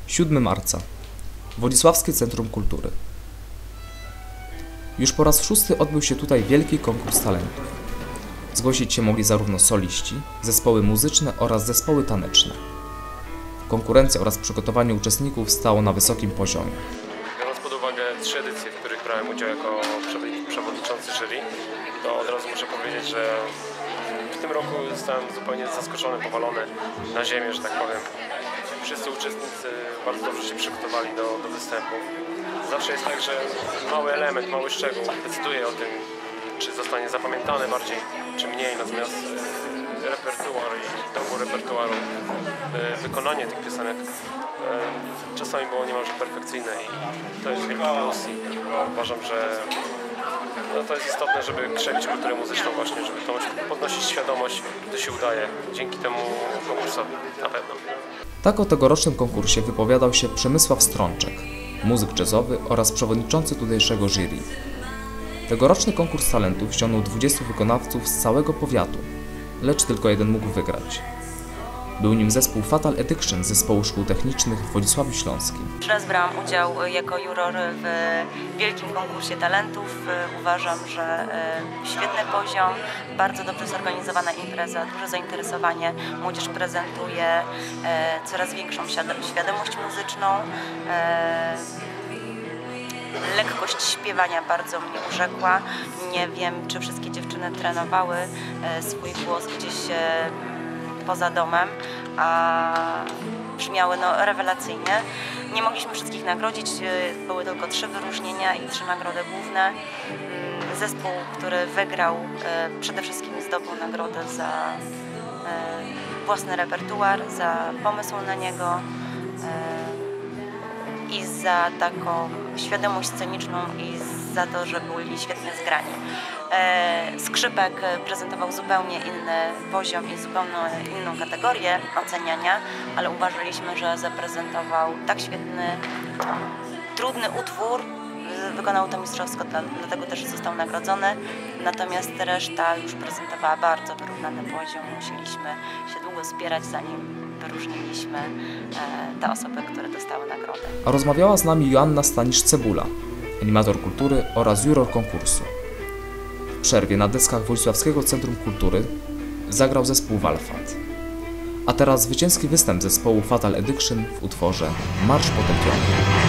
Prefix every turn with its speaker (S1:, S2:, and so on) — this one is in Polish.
S1: 7 marca. Wodzisławskie Centrum Kultury. Już po raz 6. odbył się tutaj wielki konkurs talentów. Zgłosić się mogli zarówno soliści, zespoły muzyczne oraz zespoły taneczne. Konkurencja oraz przygotowanie uczestników stało na wysokim poziomie.
S2: Biorąc pod uwagę 3 edycje, w których brałem udział jako przewodniczący jury, to od razu muszę powiedzieć, że w tym roku zostałem zupełnie zaskoczony, powalony na ziemię, że tak powiem. Wszyscy uczestnicy bardzo dobrze się przygotowali do występu. Zawsze jest tak, że mały element, mały szczegół decyduje o tym, czy zostanie zapamiętany bardziej, czy mniej, natomiast repertuar i dobór repertuaru, wykonanie tych piosenek czasami było niemalże perfekcyjne i to jest wielki plus i uważam, że to jest istotne, żeby krzewić kulturę muzyczną właśnie, żeby podnosić świadomość, gdy się udaje, dzięki temu konkursowi na pewno.
S1: Tak o tegorocznym konkursie wypowiadał się Przemysław Strączek, muzyk jazzowy oraz przewodniczący tutejszego jury. Tegoroczny konkurs talentów ściągnął 20 wykonawców z całego powiatu, lecz tylko jeden mógł wygrać. Był nim zespół Fatal Addiction z Zespołu Szkół Technicznych w Wodzisławiu Śląskim.
S3: Raz brałam udział jako juror w wielkim konkursie talentów. Uważam, że świetny poziom, bardzo dobrze zorganizowana impreza, duże zainteresowanie. Młodzież prezentuje coraz większą świadomość muzyczną. Lekkość śpiewania bardzo mnie urzekła. Nie wiem, czy wszystkie dziewczyny trenowały swój głos gdzieś poza domem, a brzmiały rewelacyjnie. Nie mogliśmy wszystkich nagrodzić, były tylko 3 wyróżnienia i 3 nagrody główne. Zespół, który wygrał, przede wszystkim zdobył nagrodę za własny repertuar, za pomysł na niego i za taką świadomość sceniczną i za to, że byli świetnie zgrani. Skrzypek prezentował zupełnie inny poziom i zupełnie inną kategorię oceniania, ale uważaliśmy, że zaprezentował tak świetny, trudny utwór, wykonał to mistrzowsko, dlatego też został nagrodzony, natomiast reszta już prezentowała bardzo wyrównany poziom. Musieliśmy się długo spierać, zanim wyróżniliśmy te osoby, które dostały nagrodę.
S1: A rozmawiała z nami Joanna Stanisz-Cebula, animator kultury oraz juror konkursu. W przerwie na deskach Wodzisławskiego Centrum Kultury zagrał zespół Walfat. A teraz zwycięski występ zespołu Fatal Addiction w utworze Marsz Potępionych.